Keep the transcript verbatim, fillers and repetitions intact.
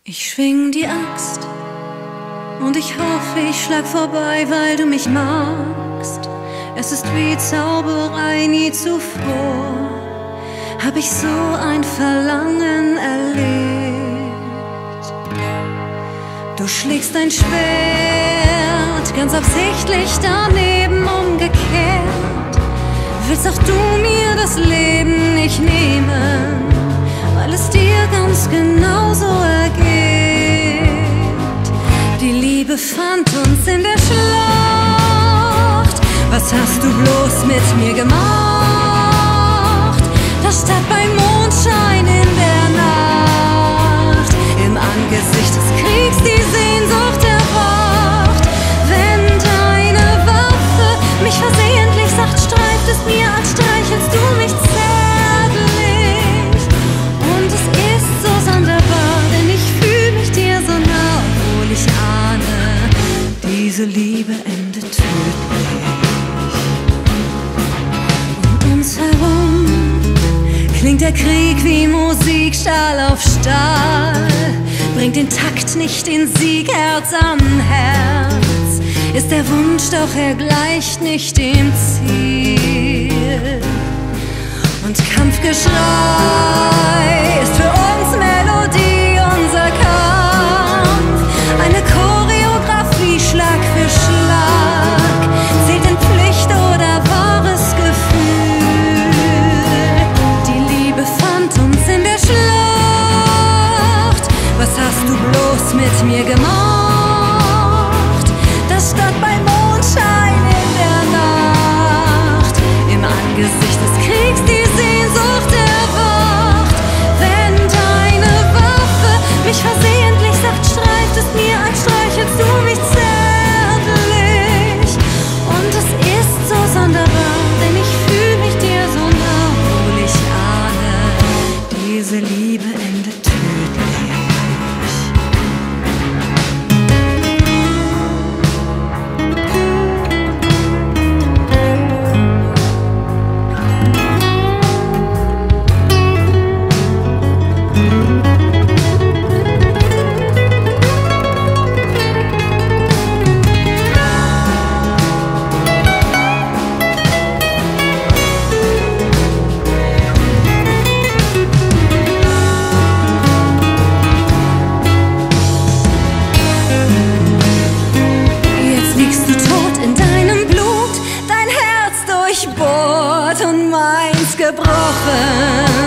Ich schwing die Axt und ich hoffe, ich schlag vorbei, weil du mich magst. Es ist wie Zauberei, nie zuvor hab ich so ein Verlangen erlebt. Du schlägst dein Schwert ganz absichtlich daneben umgekehrt. Willst auch du mir das Leben nicht nehmen, weil es dir ganz genauso ergeht. Die Liebe fand uns in der Schlacht. Was hast du bloß mit mir gemacht? Da stand beim Mondschein in der Nacht, im Angesicht des Kriegs die Sehnsucht erwacht. Wenn deine Waffe mich versehentlich sacht, streift es mir, als streichelst du mich zärtlich. Und es ist so sonderbar, denn ich fühl mich dir so nah, obwohl ich ahne, diese Liebe endet tödlich. Um uns herum klingt der Krieg wie Musik, Stahl auf Stahl, bringt den Takt nicht den Sieg, Herz an Herz. Ist der Wunsch, doch er gleicht nicht dem Ziel. Und Kampfgeschrei ist für uns Melodie, unser Kampf. Eine Choreografie, Schlag für Schlag, zählt in Pflicht oder wahres Gefühl. Die Liebe fand uns in der Schlacht. Was hast du bloß mit mir gemacht? Das stand beim Mondschein in der Nacht, im Angesicht des Kriegs die Sehnsucht erwacht. Wenn deine Waffe mich versehentlich sacht, streift es mir, als streichelst du mich zärtlich. Und es ist so sonderbar, denn ich fühl mich dir so nah, obwohl ich ahne, diese Liebe endet tödlich. Und meins gebrochen.